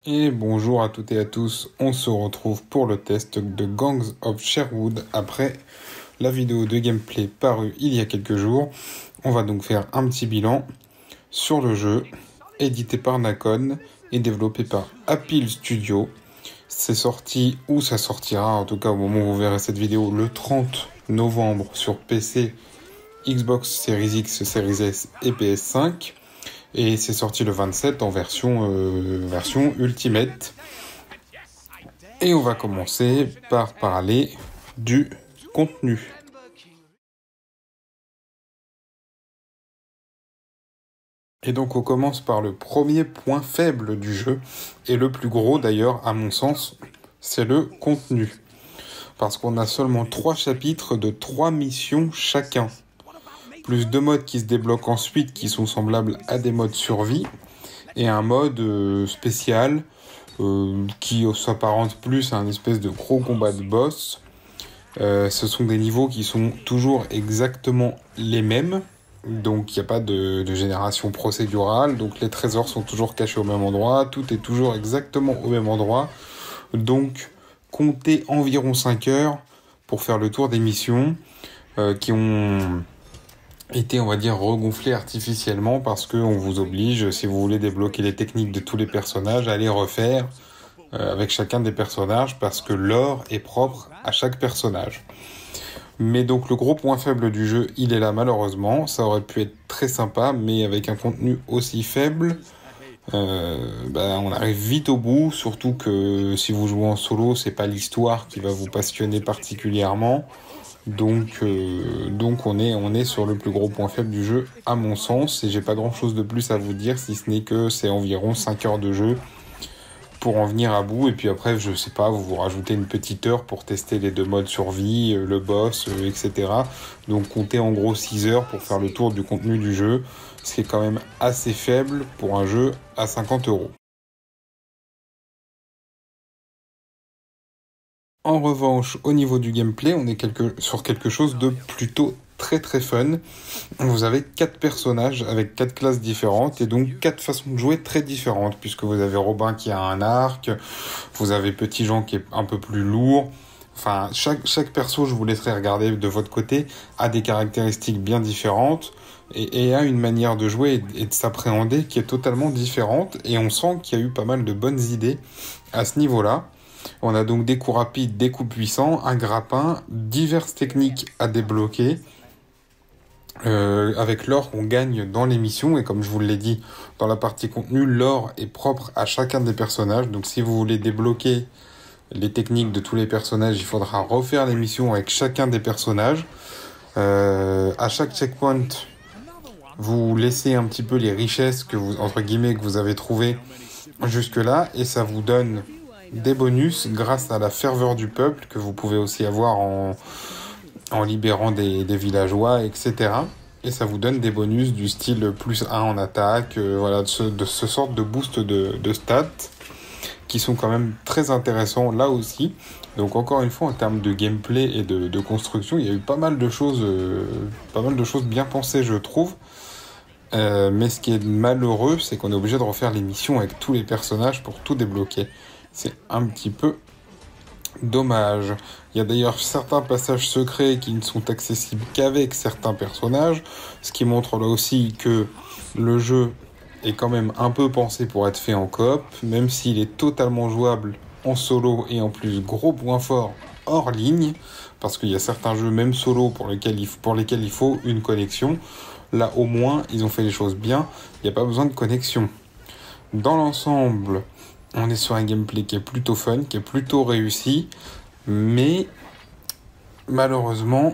Et bonjour à toutes et à tous, on se retrouve pour le test de Gangs of Sherwood après la vidéo de gameplay parue il y a quelques jours. On va donc faire un petit bilan sur le jeu, édité par Nacon et développé par Apple Studio. C'est sorti, ou ça sortira, en tout cas au moment où vous verrez cette vidéo, le 30 novembre sur PC, Xbox Series X, Series S et PS5. Et c'est sorti le 27 en version Ultimate. Et on va commencer par parler du contenu. Et donc on commence par le premier point faible du jeu, et le plus gros d'ailleurs à mon sens, c'est le contenu. Parce qu'on a seulement 3 chapitres de 3 missions chacun. Plus 2 modes qui se débloquent ensuite qui sont semblables à des modes survie, et un mode spécial qui s'apparente plus à un espèce de gros combat de boss. Ce sont des niveaux qui sont toujours exactement les mêmes, donc il n'y a pas de génération procédurale, donc les trésors sont toujours cachés au même endroit, tout est toujours exactement au même endroit, donc comptez environ 5 heures pour faire le tour des missions qui ont été, on va dire, regonflées artificiellement parce qu'on vous oblige, si vous voulez débloquer les techniques de tous les personnages, à les refaire avec chacun des personnages parce que l'or est propre à chaque personnage. Mais donc le gros point faible du jeu, il est là malheureusement. Ça aurait pu être très sympa, mais avec un contenu aussi faible, on arrive vite au bout. Surtout que si vous jouez en solo, c'est pas l'histoire qui va vous passionner particulièrement. Donc on est sur le plus gros point faible du jeu à mon sens. Et j'ai pas grand chose de plus à vous dire si ce n'est que c'est environ 5 heures de jeu pour en venir à bout, et puis après, je sais pas, vous rajoutez une petite heure pour tester les 2 modes survie, le boss, etc. Donc comptez en gros 6 heures pour faire le tour du contenu du jeu, ce qui est quand même assez faible pour un jeu à 50 €. En revanche, au niveau du gameplay, on est sur quelque chose de plutôt très très fun. Vous avez 4 personnages avec 4 classes différentes et donc 4 façons de jouer très différentes, puisque vous avez Robin qui a un arc, vous avez Petit Jean qui est un peu plus lourd. Enfin, chaque perso, je vous laisserai regarder de votre côté, a des caractéristiques bien différentes et a une manière de jouer et de s'appréhender qui est totalement différente, et on sent qu'il y a eu pas mal de bonnes idées à ce niveau-là. On a donc des coups rapides, des coups puissants, un grappin, diverses techniques à débloquer. Avec l'or qu'on gagne dans l'émission, et comme je vous l'ai dit dans la partie contenu, l'or est propre à chacun des personnages. Donc si vous voulez débloquer les techniques de tous les personnages, il faudra refaire l'émission avec chacun des personnages. À chaque checkpoint, vous laissez un petit peu les richesses que vous, entre guillemets, que vous avez trouvées jusque-là, et ça vous donne des bonus grâce à la ferveur du peuple que vous pouvez aussi avoir en libérant des villageois, etc. Et ça vous donne des bonus du style plus 1 en attaque, voilà, de ce sorte de boost de stats qui sont quand même très intéressants là aussi. Donc encore une fois, en termes de gameplay et de construction, il y a eu pas mal de choses bien pensées, je trouve. Mais ce qui est malheureux, c'est qu'on est obligé de refaire les missions avec tous les personnages pour tout débloquer. C'est un petit peu dommage. Il y a d'ailleurs certains passages secrets qui ne sont accessibles qu'avec certains personnages, ce qui montre là aussi que le jeu est quand même un peu pensé pour être fait en coop, même s'il est totalement jouable en solo, et en plus gros point fort hors ligne, parce qu'il y a certains jeux même solo pour lesquels il faut une connexion. Là au moins ils ont fait les choses bien, il n'y a pas besoin de connexion. Dans l'ensemble, on est sur un gameplay qui est plutôt fun, qui est plutôt réussi, mais malheureusement,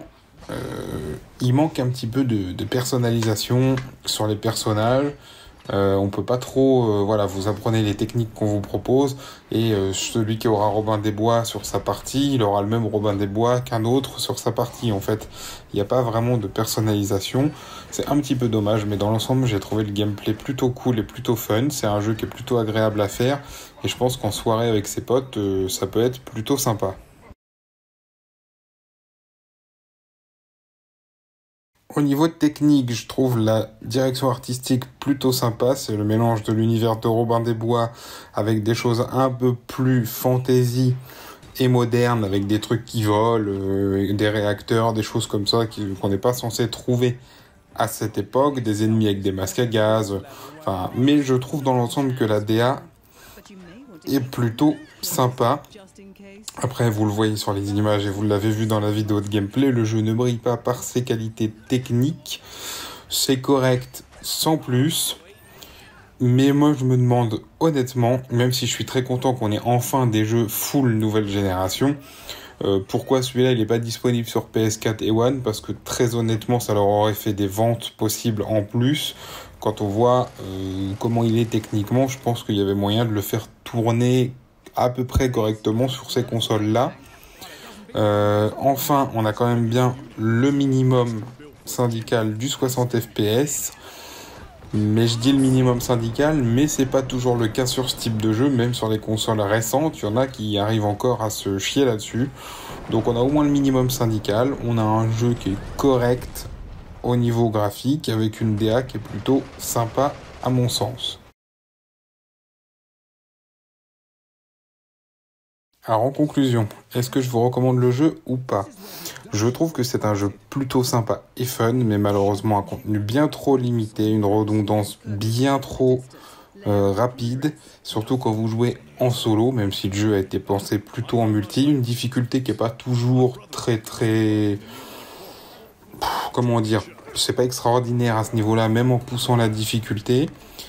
il manque un petit peu de personnalisation sur les personnages. On peut pas trop, vous apprenez les techniques qu'on vous propose, et celui qui aura Robin des Bois sur sa partie, il aura le même Robin des Bois qu'un autre sur sa partie. En fait, il n'y a pas vraiment de personnalisation. C'est un petit peu dommage, mais dans l'ensemble, j'ai trouvé le gameplay plutôt cool et plutôt fun. C'est un jeu qui est plutôt agréable à faire, et je pense qu'en soirée avec ses potes, ça peut être plutôt sympa. Au niveau technique, je trouve la direction artistique plutôt sympa. C'est le mélange de l'univers de Robin des Bois avec des choses un peu plus fantasy et modernes, avec des trucs qui volent, des réacteurs, des choses comme ça qu'on n'est pas censé trouver à cette époque, des ennemis avec des masques à gaz. Enfin, mais je trouve dans l'ensemble que la DA est plutôt sympa. Après, vous le voyez sur les images et vous l'avez vu dans la vidéo de gameplay, le jeu ne brille pas par ses qualités techniques. C'est correct sans plus. Mais moi, je me demande honnêtement, même si je suis très content qu'on ait enfin des jeux full nouvelle génération, pourquoi celui-là, il n'est pas disponible sur PS4 et One? Parce que très honnêtement, ça leur aurait fait des ventes possibles en plus. Quand on voit comment il est techniquement, je pense qu'il y avait moyen de le faire tourner à peu près correctement sur ces consoles-là. Enfin, on a quand même bien le minimum syndical du 60 FPS. Mais je dis le minimum syndical, mais c'est pas toujours le cas sur ce type de jeu, même sur les consoles récentes, il y en a qui arrivent encore à se chier là-dessus. Donc on a au moins le minimum syndical, on a un jeu qui est correct au niveau graphique, avec une DA qui est plutôt sympa à mon sens. Alors en conclusion, est-ce que je vous recommande le jeu ou pas? Je trouve que c'est un jeu plutôt sympa et fun, mais malheureusement un contenu bien trop limité, une redondance bien trop rapide, surtout quand vous jouez en solo, même si le jeu a été pensé plutôt en multi, une difficulté qui est pas toujours très... comment dire? C'est pas extraordinaire à ce niveau-là, même en poussant la difficulté.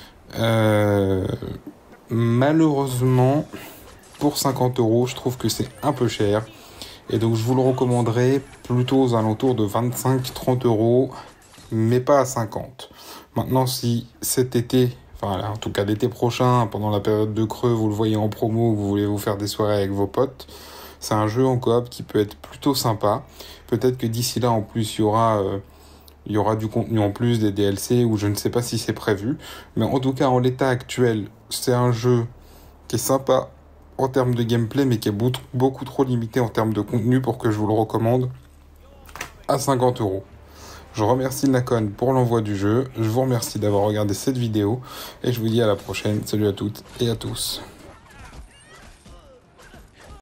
Malheureusement, pour 50 €, je trouve que c'est un peu cher. Et donc je vous le recommanderais plutôt aux alentours de 25-30 €, mais pas à 50. Maintenant, si cet été, enfin en tout cas l'été prochain, pendant la période de creux, vous le voyez en promo, vous voulez vous faire des soirées avec vos potes, c'est un jeu en coop qui peut être plutôt sympa. Peut-être que d'ici là, en plus, il y aura du contenu en plus, des DLC, ou je ne sais pas si c'est prévu. Mais en tout cas, en l'état actuel, c'est un jeu qui est sympa en termes de gameplay, mais qui est beaucoup trop limité en termes de contenu pour que je vous le recommande à 50 €. Je remercie Nacon pour l'envoi du jeu, je vous remercie d'avoir regardé cette vidéo, et je vous dis à la prochaine. Salut à toutes et à tous.